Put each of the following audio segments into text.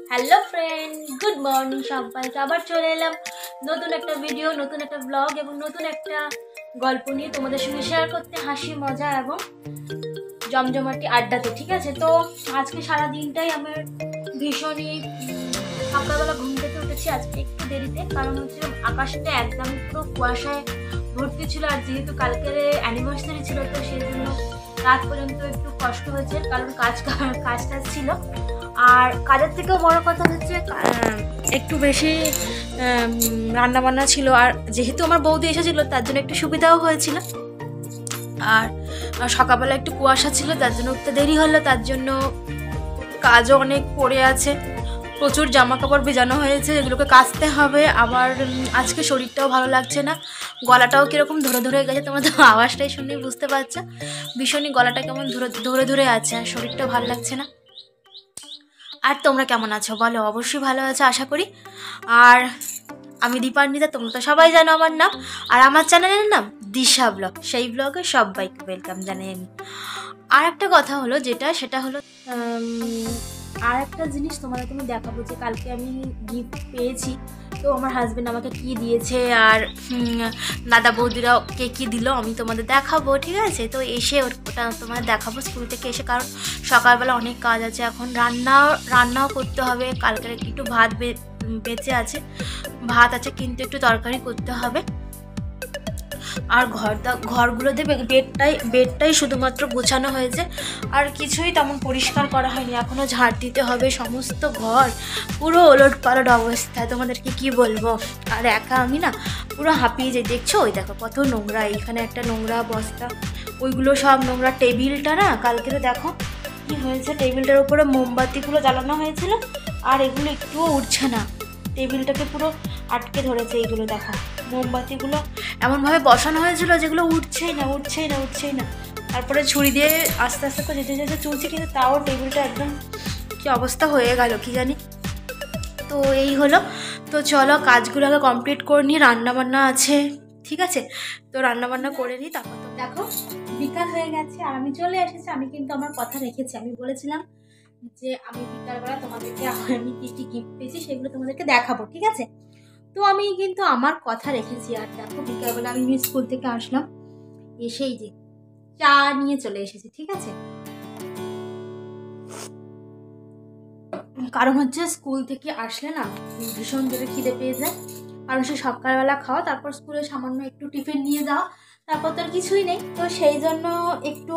Hello friend, good morning সবাইকে। আবার চলে এলাম নতুন একটা ভিডিও, নতুন একটা ব্লগ এবং নতুন একটা গল্প নিয়ে তোমাদের সঙ্গে শেয়ার করতে, হাসি মজা এবং জমজমাটি আড্ডাতে। ঠিক আছে, তো আজকে সারা দিনটাই আমার ভীষণই সকালবেলা ঘুম থেকে উঠেছি আজকে একটু দেরিতে, কারণ হচ্ছে আকাশটা একদম পুরো কুয়াশায় ভর্তি ছিল। আর যেহেতু কালকের অ্যানিভার্সারি ছিল, তো সেই জন্য রাত পর্যন্ত একটু কষ্ট হয়েছে, কারণ কাজ টাজ ছিল। আর কাজের থেকেও বড় কথা হচ্ছে একটু বেশি রান্না বান্না ছিল। আর যেহেতু আমার বৌদি এসেছিলো, তার জন্য একটু সুবিধাও হয়েছিল। আর সকালবেলা একটু কুয়াশা ছিল, তার জন্য একটু দেরি হলো। তার জন্য কাজও অনেক পড়ে আছে, প্রচুর জামা কাপড় ভেজানো হয়েছে, এগুলোকে কাচতে হবে। আবার আজকে শরীরটাও ভালো লাগছে না, গলাটাও কীরকম ধরে ধরে গেছে, তোমরা তো আওয়াজটাই শুনে বুঝতে পারছো। ভীষণই গলাটা কেমন ধরে ধরে আছে, আর শরীরটাও ভালো লাগছে না। আর তোমরা কেমন আছো বলো? অবশ্যই ভালো আছো আশা করি। আর আমি দীপান্বিতা, তোমরা তো সবাই জানো আমার নাম। আর আমার চ্যানেলের নাম দিশা ব্লগ, সেই ব্লগে সবাইকে ওয়েলকাম জানাই আমি। আর একটা কথা হলো সেটা হলো আর একটা জিনিস তোমাদেরকে আমি দেখাবো, যে কালকে আমি গিফট পেয়েছি। তো আমার হাজব্যান্ড আমাকে কি দিয়েছে আর দাদা বৌদিরাও কে কী দিল আমি তোমাদের দেখাবো। ঠিক আছে, তো এসে ওটা তোমাদের দেখাবো স্কুল থেকে এসে, কারণ সকালবেলা অনেক কাজ আছে, এখন রান্নাও করতে হবে। কালকের একটু ভাত বেঁচে আছে, ভাত আছে, কিন্তু একটু তরকারি করতে হবে। আর ঘরগুলোতে বেডটাই শুধুমাত্র গোছানো হয়েছে, আর কিছুই তেমন পরিষ্কার করা হয়নি। এখনও ঝাড় দিতে হবে, সমস্ত ঘর পুরো ওলট পালট অবস্থায়, তোমাদেরকে কি বলবো। আর একা আমি না পুরো হাঁপিয়ে যাই। দেখছো ওই দেখো কত নোংরা, এইখানে একটা নোংরা বস্তা, ওইগুলো সব নোংরা। টেবিলটা না কালকে দেখো কি হয়েছে, টেবিলটার উপরে মোমবাতিগুলো জ্বালানো হয়েছিল, আর এগুলো একটুও উঠছে না, টেবিলটাকে পুরো আটকে ধরেছে। এইগুলো দেখো মোমবাতিগুলো এমনভাবে বসানো হয়েছিল যেগুলো উঠছেই না। তারপরে ছুরি দিয়ে আস্তে আস্তে করে যেতে যেতে চলছে, কিন্তু তাও টেবিলটা একদম কি অবস্থা হয়ে গেল কি জানি। তো এই হলো, তো চলো কাজগুলো আগে কমপ্লিট করে নিই, রান্নাবান্না আছে। ঠিক আছে, তো রান্নাবান্না করে নিই, তারপর তো দেখো বিকাল হয়ে গেছে আর আমি চলে এসেছি। আমি কিন্তু আমার কথা রেখেছি, আমি বলেছিলাম যে আমি বিকালবেলা তোমাদেরকে আমি কী কী গিফট পেয়েছি সেগুলো তোমাদেরকে দেখাবো। ঠিক আছে, তো আমি কিন্তু আমার কথা রেখেছি। আর দেখো বিকালবেলা আমি স্কুল থেকে আসলাম, এসেই যে চা নিয়ে চলে এসেছি। ঠিক আছে, কারণ হচ্ছে স্কুল থেকে আসলে না ভীষণ জোরে খিদে পেয়ে যায়, কারণ সে সকালবেলা খাওয়া, তারপর স্কুলে সামান্য একটু টিফিন নিয়ে যাওয়া, তারপর তো আর কিছুই নেই। তো সেই জন্য একটু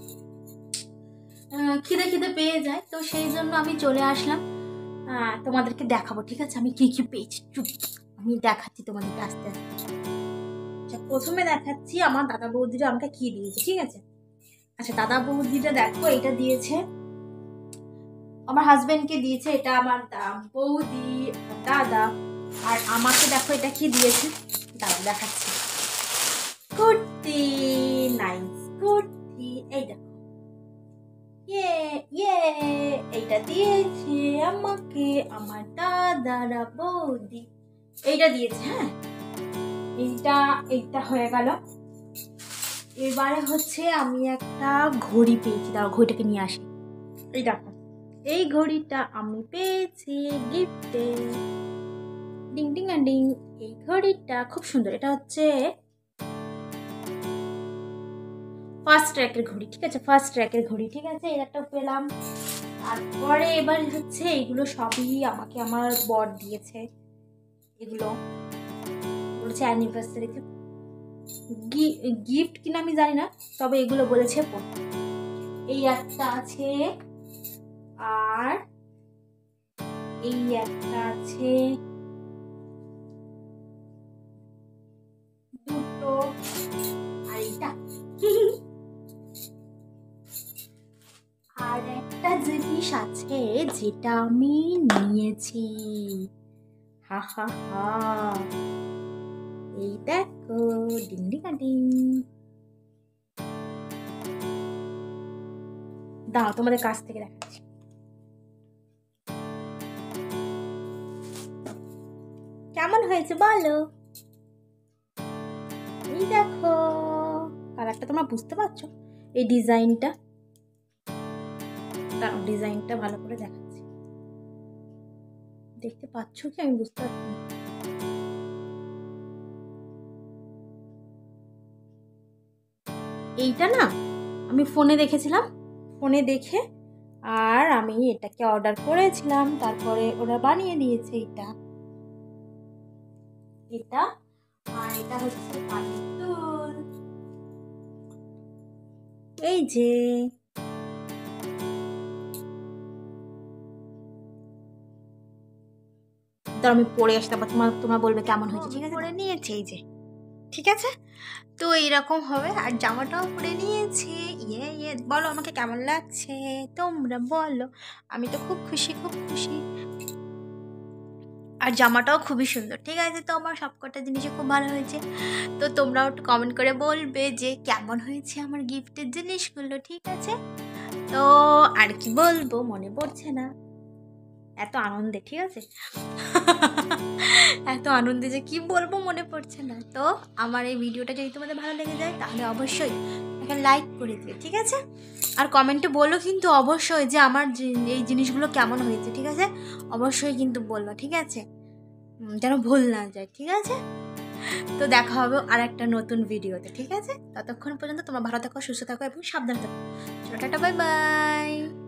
খিদে পেয়ে যায়, তো সেই জন্য আমি চলে আসলাম তোমাদেরকে দেখাবো। ঠিক আছে, আমি কি কি পেয়েছি আমি দেখাচ্ছি তোমাদেরকে আস্তে আস্তে। আচ্ছা, প্রথমে দেখাচ্ছি আমার দাদা বৌদিরা আমাকে কি দিয়েছে। ঠিক আছে, আচ্ছা দাদা বৌদিটা দেখো, এটা দিয়েছে আমার হাজবেন্ডকে দিয়েছে, এটা আমার বৌদি দাদা। আর আমাকে দেখো এটা কি দিয়েছে, দাদা দেখাচ্ছি, কুর্তি, নাইস কুর্তি। এই দেখো এইটা দিয়েছে আমাকে আমার দাদারা বৌদি, এইটা দিয়েছে। হ্যাঁ, এইটা হয়ে গেল। এবারে হচ্ছে আমি একটা ঘড়ি পেয়েছি, দাঁড়াও ঘড়িটাকে নিয়ে আসি। এই দেখো এই ঘড়িটা আমি পেয়েছি গিফটে, ডিং ডিং আর ডিং। এই ঘড়িটা খুব সুন্দর, এটা হচ্ছে ফার্স্ট ট্র্যাকের ঘড়ি। ঠিক আছে, ফার্স্ট ট্র্যাকের ঘড়ি। ঠিক আছে, এই একটা পেলাম। তারপরে এবার হচ্ছে এইগুলো সবই আমাকে আমার বর দিয়েছে, এগুলো বলেছে অ্যানিভার্সারিতে গিফট কিনা আমি জানি না, তবে এগুলো বলেছে। এই একটা আছে, আর এই একটা আছে, দুটো, আর এইটা আর একটা জিনিস আছে যেটা আমি নিয়েছি, হা হা হা, এই দেখো ডিং ডিং ডিং। দাও তোমাদের কাছ থেকে দেখাচ্ছি, কেমন হয়েছে বলো? এই দেখো কালারটা তোমরা বুঝতে পারছো, এই ডিজাইনটা, দাঁড়াও ডিজাইনটা ভালো করে দেখাচ্ছি। দেখতে পাচ্ছ কি আমি বুঝতে পারছি না। এইটা না আমি ফোনে দেখেছিলাম, ফোনে দেখে আর আমি এটাকে অর্ডার করেছিলাম, তারপরে ওরা বানিয়ে দিয়েছে এটা। এটা আর এটা হচ্ছে পানির দুল। এই যে তো আমি পরে আসতে পারবো, তোমরা বলবে কেমন হয়েছে, ঠিক আছে? পরে নিয়েছি এই যে, ঠিক আছে? তো এইরকম হবে। আর জামাটাও পরে নিয়েছি। ইয়ে বলো আমাকে কেমন লাগছে, তোমরা বলো। আমি তো খুব খুশি, খুব খুশি। আর জামাটাও খুবই সুন্দর, ঠিক আছে? তো আমার সবকটা জিনিসই খুব ভালো হয়েছে। তো তোমরাও একটু কমেন্ট করে বলবে যে কেমন হয়েছে আমার গিফটের জিনিসগুলো, ঠিক আছে? তো আর কি বলবো মনে পড়ছে না, এত আনন্দে, ঠিক আছে? এত আনন্দে যে কি বলবো মনে পড়ছে না। তো আমার এই ভিডিওটা যদি তোমাদের ভালো লেগে যায় তাহলে অবশ্যই একটা লাইক করে দিও, ঠিক আছে? আর কমেন্টে বলো কিন্তু অবশ্যই যে আমার এই জিনিসগুলো কেমন হয়েছে, ঠিক আছে? অবশ্যই কিন্তু বললো, ঠিক আছে? যেন ভুল না যায়, ঠিক আছে? তো দেখা হবে আর একটা নতুন ভিডিওতে, ঠিক আছে? ততক্ষণ পর্যন্ত তোমরা ভালো থাকো, সুস্থ থাকো এবং সাবধানে থাকো। চলো টাটা, বাই বাই।